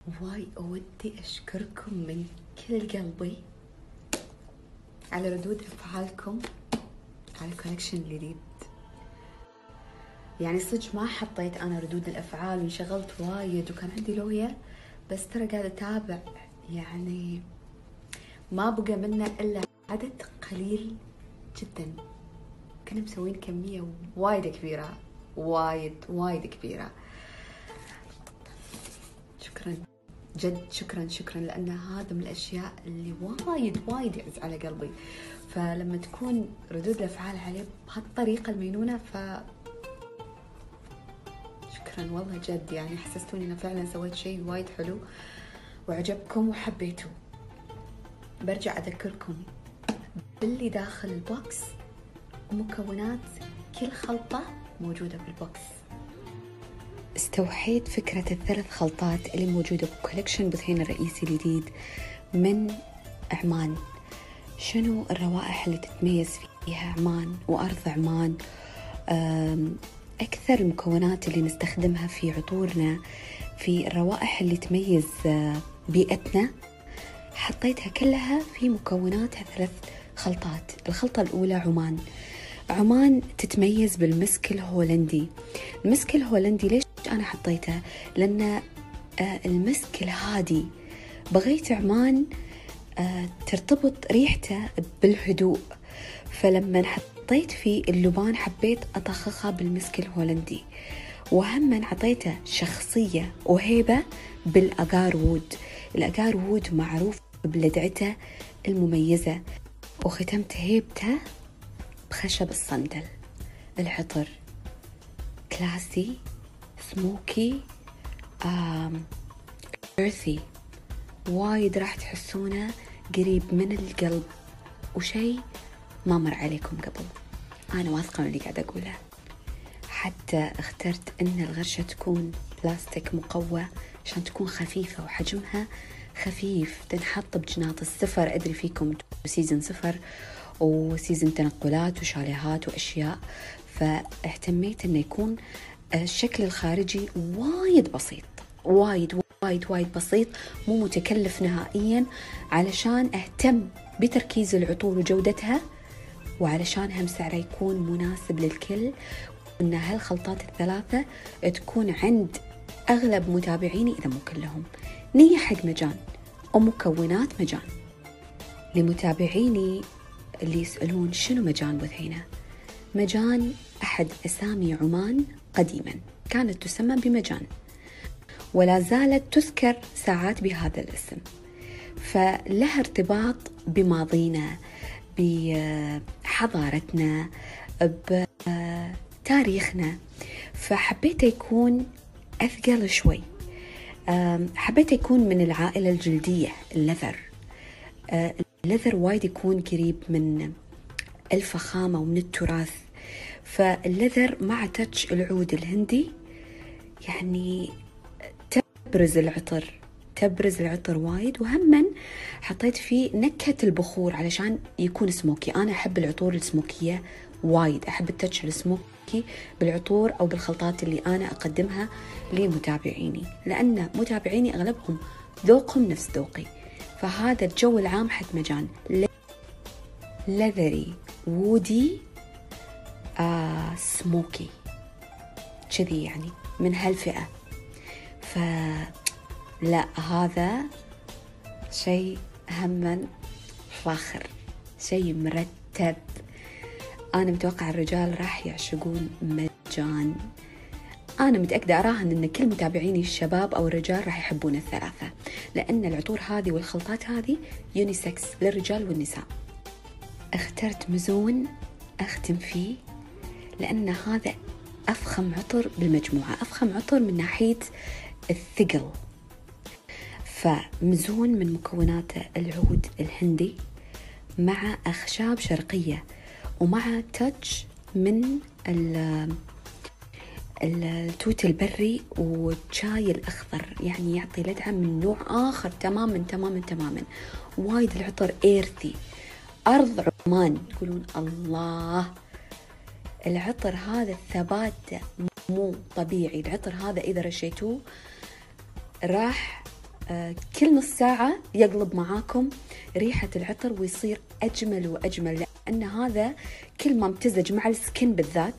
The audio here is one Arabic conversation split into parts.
واي أودي أشكركم من كل قلبي على ردود أفعالكم على كونكشن الجديد. يعني صدق ما حطيت أنا ردود الأفعال وانشغلت وايد وكان عندي لوية، بس ترى قاعدة أتابع. يعني ما بقى منا إلا عدد قليل جدا. كنا مسوين كمية وايد كبيرة، وايد كبيرة. شكرا جد، شكرا لأن هذا من الأشياء اللي وايد يعز على قلبي. فلما تكون ردود الأفعال عليه بهالطريقة المينونة شكرا والله جد. يعني حسستوني أنا فعلا سويت شيء وايد حلو وعجبكم وحبيتوه. برجع أذكركم باللي داخل البوكس ومكونات كل خلطة موجودة بالبوكس. استوحيت فكرة الثلاث خلطات اللي موجودة بكولكشن بثين الرئيسي الجديد من عمان. شنو الروائح اللي تتميز فيها عمان وأرض عمان؟ أكثر المكونات اللي نستخدمها في عطورنا، في الروائح اللي تميز بيئتنا، حطيتها كلها في مكوناتها ثلاث خلطات. الخلطة الأولى عمان تتميز بالمسك الهولندي. المسك الهولندي ليش أنا حطيته؟ لأن المسك الهادي بغيت عمان ترتبط ريحته بالهدوء، فلما حطيت فيه اللبان حبيت أطخخها بالمسك الهولندي، وهم حطيته شخصية وهيبة بالأجار وود. الأجار وود معروف بلدعته المميزة، وختمت هيبته بخشب الصندل. العطر كلاسي، سموكي، إرثي، وايد راح تحسونه قريب من القلب، وشي ما مر عليكم قبل. أنا واثقة من اللي قاعدة أقوله. حتى اخترت إن الغرشة تكون بلاستيك مقوى عشان تكون خفيفة وحجمها خفيف، تنحط بجناط السفر. أدري فيكم سيزن سفر وسيزن تنقلات وشاليهات وأشياء، فاهتميت إنه يكون الشكل الخارجي وايد بسيط، وايد بسيط، مو متكلف نهائيا، علشان أهتم بتركيز العطور وجودتها، وعلشان هم سعره يكون مناسب للكل، وإن هالخلطات الثلاثة تكون عند أغلب متابعيني إذا مو كلهم. نية حق مجان ومكونات مجان. لمتابعيني اللي يسألون شنو مجان بثينة، مجان أحد أسامي عمان قديما، كانت تسمى بمجان ولا زالت تذكر ساعات بهذا الاسم، فلها ارتباط بماضينا، بحضارتنا، بتاريخنا، فحبيت يكون أثقل شوي. حبيت يكون من العائلة الجلدية، الليذر وايد يكون قريب من الفخامة ومن التراث، فالليذر مع تاتش العود الهندي يعني تبرز العطر وايد. وهمن حطيت فيه نكهة البخور علشان يكون سموكي. أنا أحب العطور السموكية وايد، أحب التاتش السموكي بالعطور أو بالخلطات اللي أنا أقدمها لمتابعيني، لأن متابعيني أغلبهم ذوقهم نفس ذوقي. فهذا الجو العام حق مجان، لذري وودي سموكي كذي، يعني من هالفئة. فلا هذا شيء همن فاخر، شيء مرتب. أنا متوقع الرجال راح يعشقون مجان. أنا متأكدة أراهن أن كل متابعيني الشباب أو الرجال راح يحبون الثلاثة، لأن العطور هذه والخلطات هذه يونيسكس للرجال والنساء. اخترت مزون أختم فيه لأن هذا أفخم عطر بالمجموعة، أفخم عطر من ناحية الثقل. فمزون من مكوناته العود الهندي مع أخشاب شرقية، ومع تاتش من التوت البري والشاي الأخضر، يعني يعطي لدعة من نوع آخر تماما. وايد العطر إيرثي، أرض عمان. تقولون الله، العطر هذا الثبات مو طبيعي. العطر هذا إذا رشيتوه راح كل نص ساعة يقلب معاكم ريحة العطر ويصير أجمل وأجمل، لأن هذا كل ما امتزج مع السكين بالذات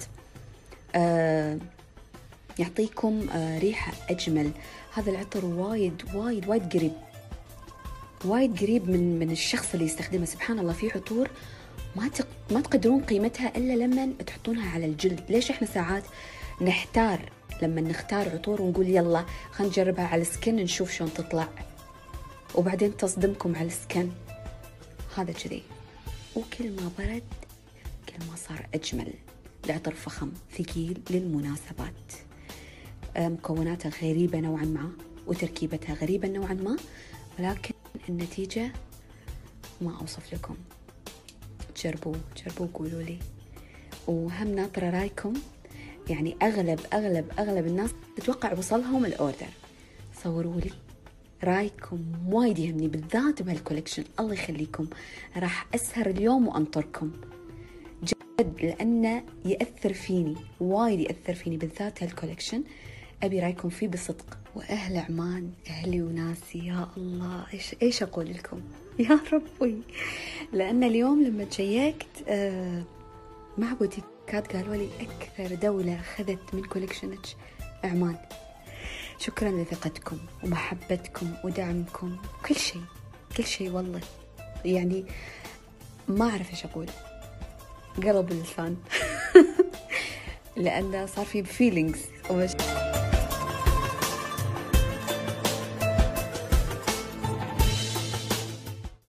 يعطيكم ريحة أجمل. هذا العطر وايد وايد وايد قريب، وايد قريب من الشخص اللي يستخدمه. سبحان الله، في عطور ما تقدرون قيمتها إلا لما تحطونها على الجلد. ليش إحنا ساعات نحتار لما نختار عطور ونقول يلا خلينا نجربها على السكن نشوف شلون تطلع، وبعدين تصدمكم على السكن. هذا كذي، وكل ما برد كل ما صار أجمل. العطر فخم ثقيل للمناسبات، مكوناتها غريبة نوعا ما وتركيبتها غريبة نوعا ما، ولكن النتيجة ما أوصف لكم. جربوا وقولوا لي، وهم ناطرة رايكم. يعني أغلب الناس تتوقع وصلهم الأوردر. صوروا لي رايكم، وايد يهمني بالذات بهالكوليكشن. الله يخليكم، راح أسهر اليوم وأنطركم جد، لأنه يأثر فيني وايد، يأثر فيني بالذات هالكوليكشن. أبي رايكم فيه بصدق. وأهل عمان أهلي وناسي، يا الله إيش أقول لكم يا ربي. لأن اليوم لما تشيكت مع بوتيكات قالوا لي أكثر دولة أخذت من كوليكشنك عمان. شكرا لثقتكم ومحبتكم ودعمكم، كل شيء والله. يعني ما أعرف إيش أقول، قلب اللسان لأن صار في فيلينغز.